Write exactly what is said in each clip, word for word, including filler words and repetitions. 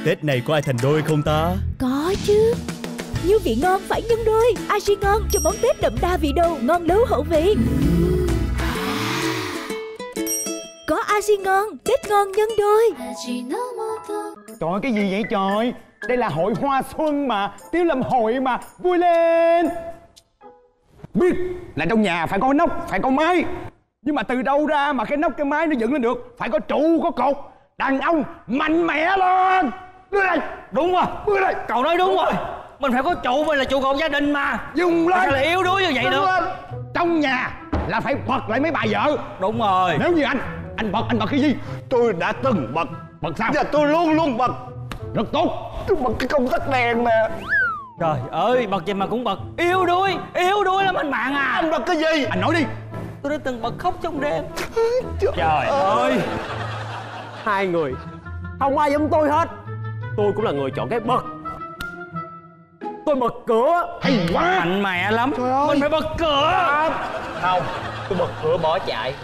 Tết này có ai thành đôi không ta? Có chứ. Như vị ngon phải nhân đôi. Aji ngon cho món Tết đậm đà vị đầu, ngon lấu hậu vị. Có Aji ngon, Tết ngon nhân đôi. Trời ơi, cái gì vậy trời? Đây là hội hoa xuân mà, Tiếu Lâm hội mà, vui lên. Biết là trong nhà phải có nóc, phải có mái. Nhưng mà từ đâu ra mà cái nóc cái mái nó dựng lên được? Phải có trụ, có cột. Đàn ông mạnh mẽ lên. Đưa đây. Đúng rồi, đưa đây. cậu nói đúng rồi. Mình phải có trụ, mình là trụ cột gia đình mà. Dùng lên. Sao lại yếu đuối như vậy được? Trong nhà là phải bật lại mấy bà vợ. Đúng rồi. Nếu như anh, anh bật, anh bật cái gì? Tôi đã từng bật. Bật sao? Giờ tôi luôn luôn bật. Rất tốt. Tôi bật cái công tắc đèn nè. Trời ơi, bật gì mà cũng bật. Yếu đuối, yếu đuối lắm anh bạn à. Anh bật cái gì? Anh nói đi. Tôi đã từng bật khóc trong đêm. Trời ơi. Hai người không ai giống tôi hết. Tôi cũng là người chọn cái bật. Tôi bật cửa. Hay quá. Mạnh mẽ lắm. Mình phải bật cửa. Không, tôi bật cửa bỏ chạy.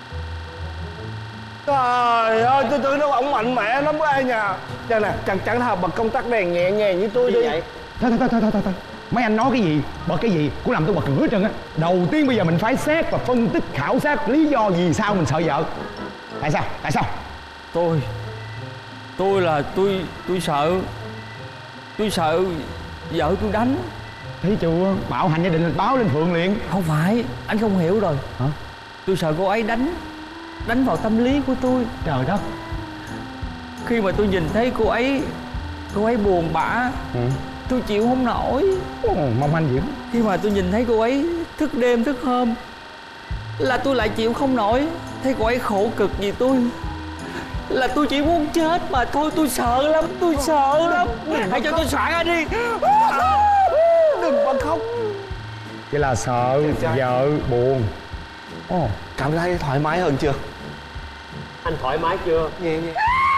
Trời ơi, tôi tưởng đâu ông mạnh mẽ lắm ai nhà. Đây nè, chắc chắn là bật công tắc đèn nhẹ nhàng như tôi đi. Vậy? Thôi thôi thôi thôi thôi thôi. Mấy anh nói cái gì, bật cái gì cũng làm tôi bật cửa hết trơn á. Đầu tiên bây giờ mình phải xét và phân tích khảo sát lý do vì sao mình sợ vợ. Tại sao? Tại sao? Tôi Tôi là tôi Tôi sợ Tôi sợ vợ tôi đánh. Thấy chưa? Bạo hành gia đình là báo lên phường liền. Không phải, anh không hiểu rồi. Hả? Tôi sợ cô ấy đánh Đánh vào tâm lý của tôi. Trời đất. Khi mà tôi nhìn thấy cô ấy Cô ấy buồn bã, Ừ. tôi chịu không nổi. Ồ, mong anh dữ. Khi mà tôi nhìn thấy cô ấy thức đêm thức hôm là tôi lại chịu không nổi. Thấy cô ấy khổ cực vì tôi là tôi chỉ muốn chết mà thôi. Tôi sợ lắm, tôi sợ lắm. Hãy cho tôi soạn ra đi. Đừng bật khóc. Vậy là sợ vợ buồn. Ồ, cảm thấy thoải mái hơn chưa? Anh thoải mái chưa? Nhẹ nhẹ.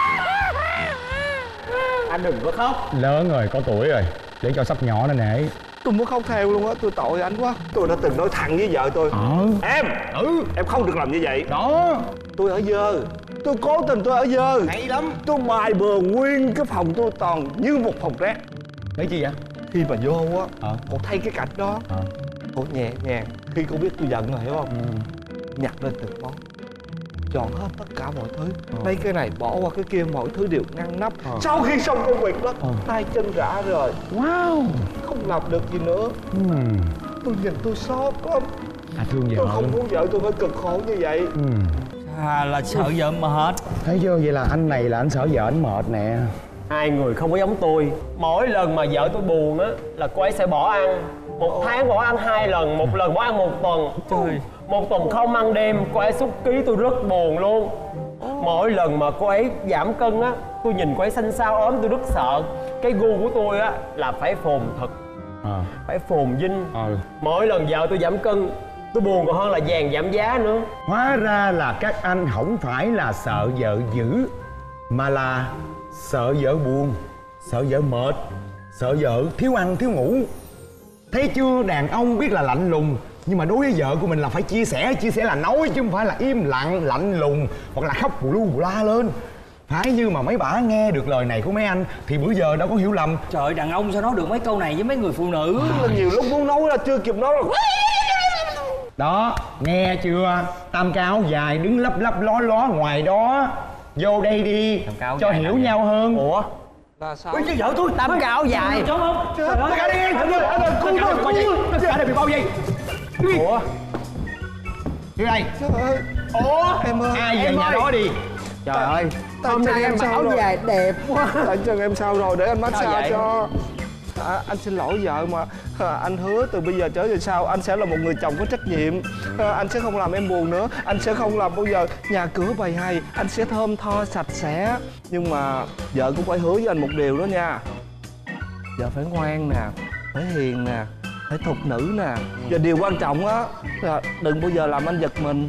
Anh đừng có khóc. lớn rồi, có tuổi rồi, để cho sắp nhỏ nó nể. Tôi muốn khóc theo luôn á, tôi tội anh quá. Tôi đã từng nói thẳng với vợ tôi. Ờ. Em, Ừ. em không được làm như vậy. Đó. Tôi ở dơ. Tôi cố tình tôi ở dơ. Hay lắm. Tôi bài bừa nguyên cái phòng tôi toàn như một phòng rác. Lấy chi vậy? Khi mà vô á, Ờ. cô thấy cái cảnh đó, Ờ. cô nhẹ nhàng. Khi cô biết tôi giận rồi, hiểu không? Ừ. Nhặt lên từng món, chọn hết tất cả mọi thứ. Ờ. Lấy cái này bỏ qua cái kia, mọi thứ đều ngăn nắp. Ờ. Sau khi xong công việc đó, Ờ. tay chân rã rồi, Wow. không làm được gì nữa. Ừ. Tôi nhìn tôi xót lắm. À, thương vợ. Tôi không muốn vợ tôi phải cực khổ như vậy. Ừ. À, là sợ vợ mệt. Thấy chưa? Vậy là anh này là anh sợ vợ anh mệt nè. Hai người không có giống tôi. Mỗi lần mà vợ tôi buồn á là cô ấy sẽ bỏ ăn. Một tháng bỏ ăn hai lần, một lần bỏ ăn một tuần. Trời. Một tuần không ăn đêm, cô ấy xúc ký tôi rất buồn luôn. Mỗi lần mà cô ấy giảm cân á, tôi nhìn cô ấy xanh xao ốm tôi rất sợ. Cái gu của tôi á là phải phồn thực, Ờ. phải phồn vinh. Ờ. Mỗi lần vợ tôi giảm cân, tôi buồn còn hơn là vàng giảm giá nữa. Hóa ra là các anh không phải là sợ vợ dữ, mà là sợ vợ buồn, sợ vợ mệt, sợ vợ thiếu ăn thiếu ngủ. Thấy chưa? Đàn ông biết là lạnh lùng, nhưng mà đối với vợ của mình là phải chia sẻ. Chia sẻ là nói chứ không phải là im lặng, lạnh lùng hoặc là khóc bù lu bù la lên. Phải như mà mấy bả nghe được lời này của mấy anh thì bữa giờ đâu có hiểu lầm. Trời ơi, đàn ông sao nói được mấy câu này với mấy người phụ nữ. Là nhiều lúc muốn nói ra chưa kịp nói rồi. Đó, nghe chưa? Tam cao dài đứng lấp lấp ló ló ngoài đó. Vô đây đi cho hiểu nhau hơn. Ủa? Là sao? Ôi, chứ vợ tôi tam cao áo dài. Trốn không? Trời ơi. Tất cả đi, anh ơi, anh ơi, cứu tôi, cứu tôi. Tất cả đều bị bao vây. Ủa? Vô đây. Trời ơi. Ủa? Em ơi. Ai về Em nhà ơi. đó đi. Trời ơi. Hôm nay em mặc áo dài đẹp quá. Tay chân em sao rồi, để anh Sao massage vậy? cho. À, anh xin lỗi vợ mà à, anh hứa từ bây giờ trở về sau anh sẽ là một người chồng có trách nhiệm. À, anh sẽ không làm em buồn nữa. Anh sẽ không làm bao giờ nhà cửa bày hay. Anh sẽ thơm tho sạch sẽ. Nhưng mà vợ cũng phải hứa với anh một điều đó nha. Vợ phải ngoan nè, phải hiền nè, phải thục nữ nè. Và điều quan trọng á là đừng bao giờ làm anh giật mình.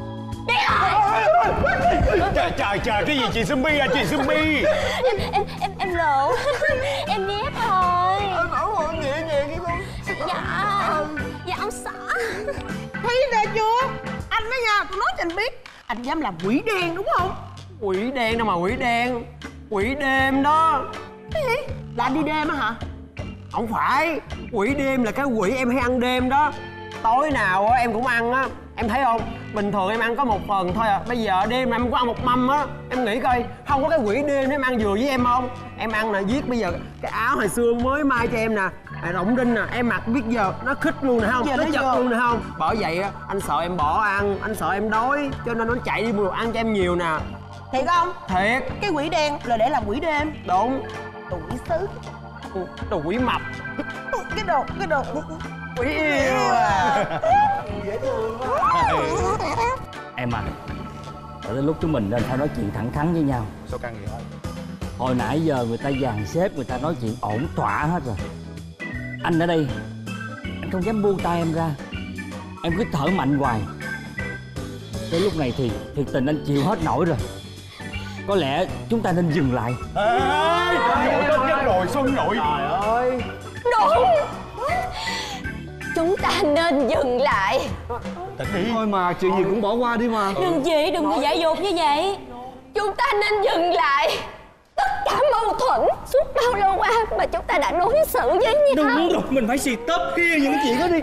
Trời trời trời, cái gì chị Sumi à, chị Sumi? Em em em em lộn. Em ghét thôi. Anh bảo họ nhẹ nhàng cái con. Dạ. Dạ ông xã. Thấy ra chưa? Anh đó nha, tôi nói cho anh biết. Anh dám làm quỷ đen đúng không? Quỷ đen đâu mà quỷ đen. Quỷ đêm đó. Cái gì? Là anh đi đêm á hả? Không phải, quỷ đêm là cái quỷ em hay ăn đêm đó. Tối nào á em cũng ăn á. Em thấy không, bình thường em ăn có một phần thôi à. Bây giờ đêm em có ăn một mâm á. Em nghĩ coi, không có cái quỷ đêm em ăn vừa với em không? Em ăn nè, viết bây giờ cái áo hồi xưa mới may cho em nè, rộng đinh nè, em mặc biết giờ nó khít luôn nè không? Nó chật luôn nè không? Bởi vậy á, anh sợ em bỏ ăn, anh sợ em đói, cho nên nó chạy đi mua đồ ăn cho em nhiều nè. Thiệt không? Thiệt. Cái quỷ đen là để làm quỷ đêm. Đúng. Đồ quỷ sứ. Đồ quỷ mập. Cái đồ, cái đồ quỷ yêu à. Dễ thương quá. Em à, tới lúc chúng mình nên phải nói chuyện thẳng thắn với nhau. Sao căng vậy? Hồi nãy giờ người ta dàn xếp, người ta nói chuyện ổn thỏa hết rồi. Anh ở đây, anh không dám buông tay em ra. Em cứ thở mạnh hoài. Tới lúc này thì thiệt tình anh chịu hết nổi rồi. Có lẽ chúng ta nên dừng lại. Ê, nội tất nhất rồi, Xuân nội. Trời ơi. Đúng. Chúng ta nên dừng lại. Tỉnh đi. Thôi mà, chuyện gì cũng bỏ qua đi mà. Đừng chị, đừng có dại dột như vậy. Chúng ta nên dừng lại tất cả mâu thuẫn suốt bao lâu qua mà chúng ta đã đối xử với nhau. Đúng rồi, mình phải xì tấp kia những chuyện đó đi.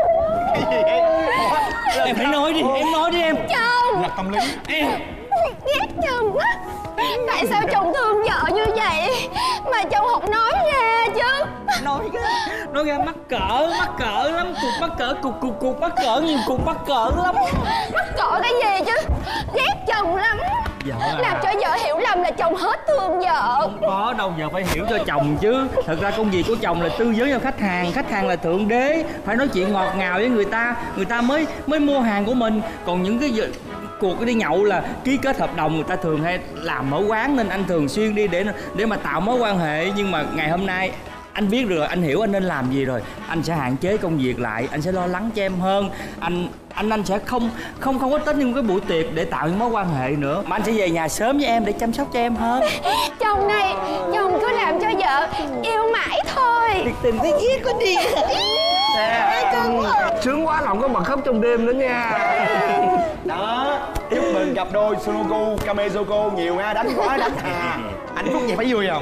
Em phải nói đi, em nói đi em. Chồng. Là tâm lý. Em Ghét chồng quá. Tại sao chồng thương vợ như vậy mà chồng không nói ra chứ? nói ra, nói ra mắc cỡ, mắc cỡ lắm. Cục mắc cỡ, cục cục cục mắc cỡ, nhiều cục mắc cỡ lắm. Mắc cỡ cái gì chứ? Ghét chồng lắm. Vợ à. Làm cho vợ hiểu lầm là chồng hết thương vợ. Không có đâu, giờ phải hiểu cho chồng chứ. Thật ra công việc của chồng là tư vấn cho khách hàng. Khách hàng là thượng đế, phải nói chuyện ngọt ngào với người ta, người ta mới mới mua hàng của mình. Còn những cái cuộc đi nhậu là ký kết hợp đồng, người ta thường hay làm ở quán nên anh thường xuyên đi để để mà tạo mối quan hệ. Nhưng mà ngày hôm nay anh biết rồi, anh hiểu anh nên làm gì rồi. Anh sẽ hạn chế công việc lại, anh sẽ lo lắng cho em hơn. Anh anh anh sẽ không không không có tới những cái buổi tiệc để tạo những mối quan hệ nữa, mà anh sẽ về nhà sớm với em để chăm sóc cho em hơn. Chồng này, chồng cứ làm cho vợ yêu mãi thôi. Thiệt tình thấy ghét có đi. Sướng quá, lòng có bật khóc trong đêm nữa nha. Đó, chúc mừng cặp đôi Sunogo, Kamezoko nhiều ha, đánh quá đánh hà. Hạnh phúc vậy phải vui không?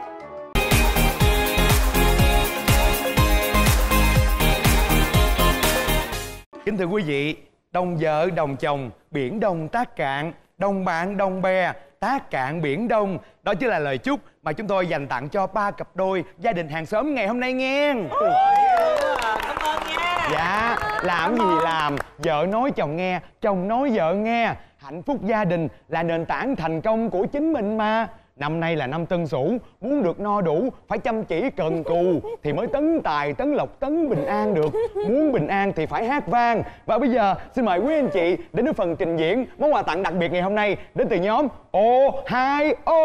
Kính thưa quý vị, đồng vợ đồng chồng, biển đông tác cạn, đồng bạn đồng bè, tác cạn biển đông. Đó chính là lời chúc mà chúng tôi dành tặng cho ba cặp đôi gia đình hàng xóm ngày hôm nay nghe. Cảm ơn nha. Dạ, làm gì làm, vợ nói chồng nghe, chồng nói vợ nghe. Hạnh phúc gia đình là nền tảng thành công của chính mình mà. Năm nay là năm Tân Sửu, muốn được no đủ phải chăm chỉ cần cù thì mới tấn tài, tấn lộc, tấn bình an được. Muốn bình an thì phải hát vang. Và bây giờ xin mời quý anh chị đến với phần trình diễn món quà tặng đặc biệt ngày hôm nay đến từ nhóm Ohio.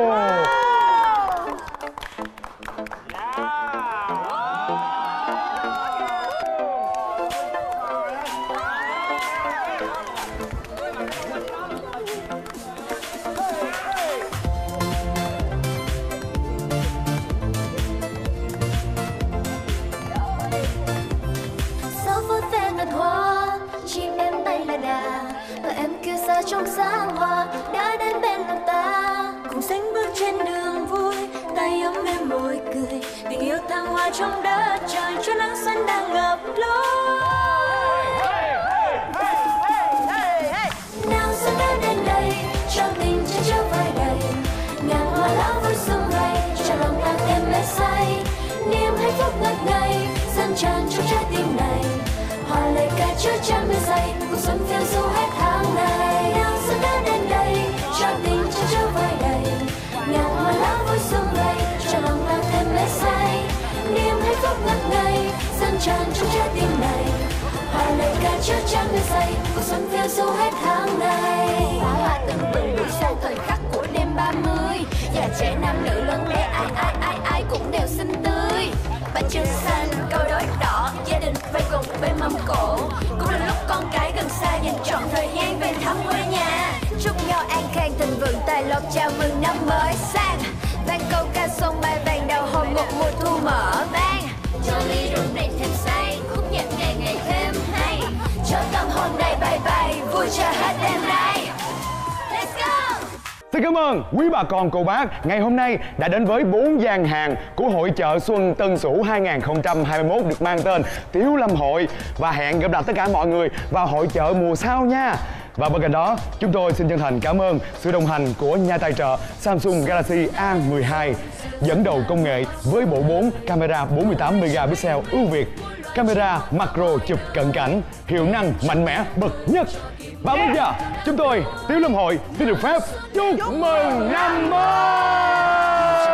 Trong sáng hoa đã đến bên lòng ta, cùng sánh bước trên đường vui, tay ấm em môi cười, tình yêu thăng hoa trong đất trời cho nắng xuân đang ngập lối. Nào xuân đã đến đây, trao tình trên chiếc vai đầy, ngàn hoa lá vui sum vầy, cho lòng ta thêm mê say, niềm hạnh phúc ngất ngây dâng tràn trong trái tim này. Hoa lời ca chứa chan mê say, cuộc xuân phiêu du hết tháng này. Nào xuân đã đến đây, cho tình trên chiếc vai đầy, ngàn hoa lá vui sum vầy, cho lòng ta thêm mê say, niềm hạnh phúc ngất ngây dâng tràn trong trái tim này. Hoa lời ca chứa chan mê say, cuộc xuân phiêu du hết tháng này. Pháo hoa tưng bừng bước sang thời khắc của đêm ba mươi, già trẻ nam nữ lớn bé ai ai ai ai cũng đều xinh tươi. Bánh trưng xanh, câu đối đỏ, gia đình vây cùng bên mâm cỗ, cũng là lúc con cái gần xa dành trọn thời gian về thăm quê nhà. Chúc nhau an khang thịnh vượng tài lộc, chào mừng năm mới sang. Vang câu ca sông bay vàng đầu hồi một mùa thu mở vang. Cho ly rượu này thêm say, khúc nhạc ngày ngày thêm hay, cho tâm hồn đầy bay bay vui cho hết đêm nay. Let's go. Xin cảm ơn quý bà con cô bác ngày hôm nay đã đến với bốn gian hàng của hội chợ Xuân Tân Sửu hai không hai mốt được mang tên Tiếu Lâm Hội, và hẹn gặp lại tất cả mọi người vào hội chợ mùa sau nha. Và bên cạnh đó, chúng tôi xin chân thành cảm ơn sự đồng hành của nhà tài trợ Samsung Galaxy A mười hai, dẫn đầu công nghệ với bộ bốn camera bốn mươi tám megapixel ưu việt, camera macro chụp cận cảnh, hiệu năng mạnh mẽ bậc nhất. Và bây giờ, chúng tôi Tiếu Lâm Hội xin được phép chúc mừng năm mới.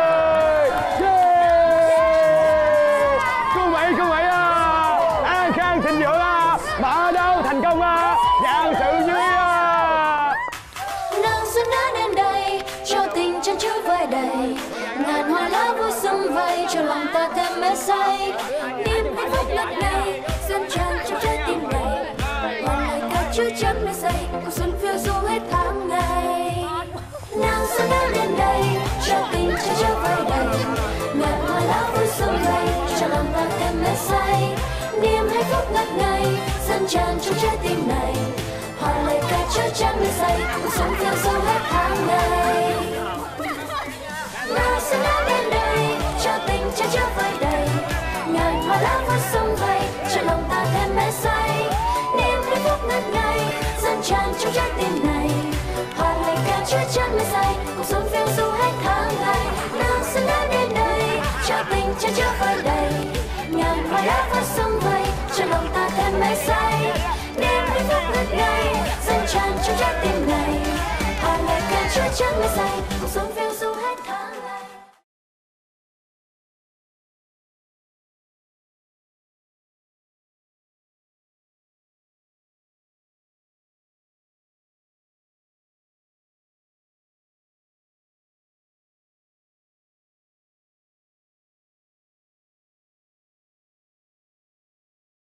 Yeah! Cô Mỹ, cô Mỹ à, an khang thịnh vượng à, bà đâu thành công à, vạn sự như ý à. Nắng xuân đã đến đây, cho tình chân chứa vơi đầy, ngàn hoa lá vui sum vầy cho lòng ta thêm mê say. Niềm hạnh phúc ngất ngây, dân tràn trong trái tim này, hoàn lời ca chứa chan mê say, cuộc xuân phiêu du hết tháng ngày. Nắng xuân đã đến đây, cho tình chân chứa vơi đầy, ngàn hoa lá vui sum vầy cho lòng ta thêm mê say. Niềm hạnh phúc ngất ngây, dân tràn trong trái tim này, hoàn lời ca chứa chan mê say, cuộc xuân phiêu du hết tháng ngày. Nắng xuân đã đến đây, cho tình chân chứa vơi đầy, ngàn hoa lá vui sum vầy cho lòng ta thêm mê say. Niềm hạnh phúc ngất ngây, dâng tràn trong trái tim này, hòa lời ca chứa chan mê say, cuộc sống phiêu du hết tháng ngày. Nắng xuân đã đến đây, cho tình chân chứa vơi đầy, ngàn hoa lá vui sum vầy cho lòng ta thêm mê say. Niềm hạnh phúc ngất ngây, dâng tràn trong trái tim này, hòa lời ca chứa chan mê say.